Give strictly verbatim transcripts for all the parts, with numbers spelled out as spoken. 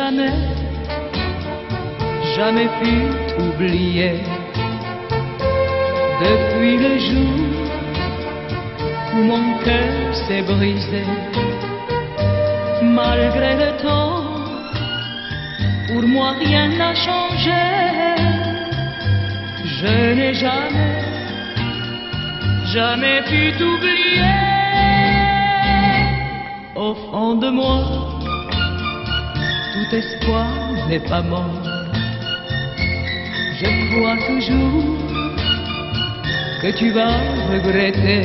jamais, jamais pu t'oublier. Depuis le jour où mon cœur s'est brisé, malgré le temps, pour moi rien n'a changé. Je n'ai jamais, jamais pu t'oublier. Au fond de moi, tout espoir n'est pas mort. Je crois toujours que tu vas regretter.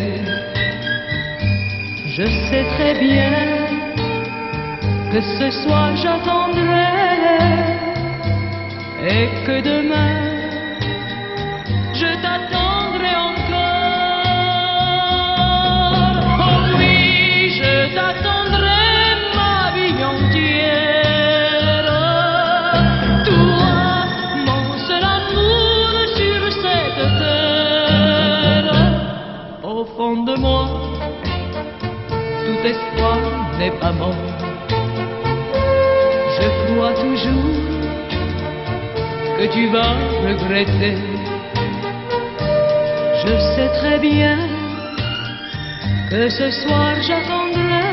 Je sais très bien que ce soir j'attendrai et que demain je t'attendrai encore. Oh oui, je t'attendrai ma vie entière. Toi, mon seul amour sur cette terre. Au fond de moi, tout espoir n'est pas mort. Je crois toujours que tu vas regretter. Je sais très bien que ce soir j'attendrai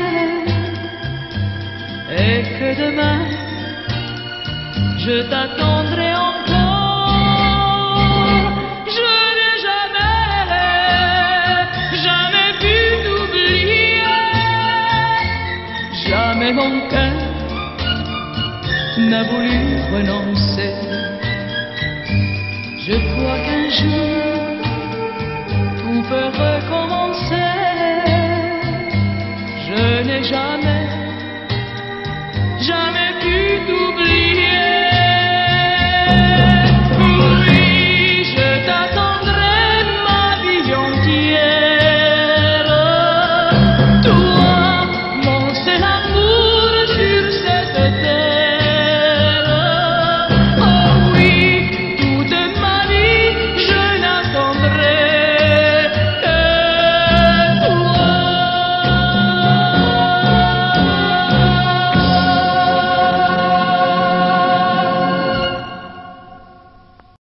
et que demain je t'attendrai encore. Je n'ai jamais, jamais pu t'oublier. Jamais mon cœur n'a voulu renoncer. Je crois qu'un jour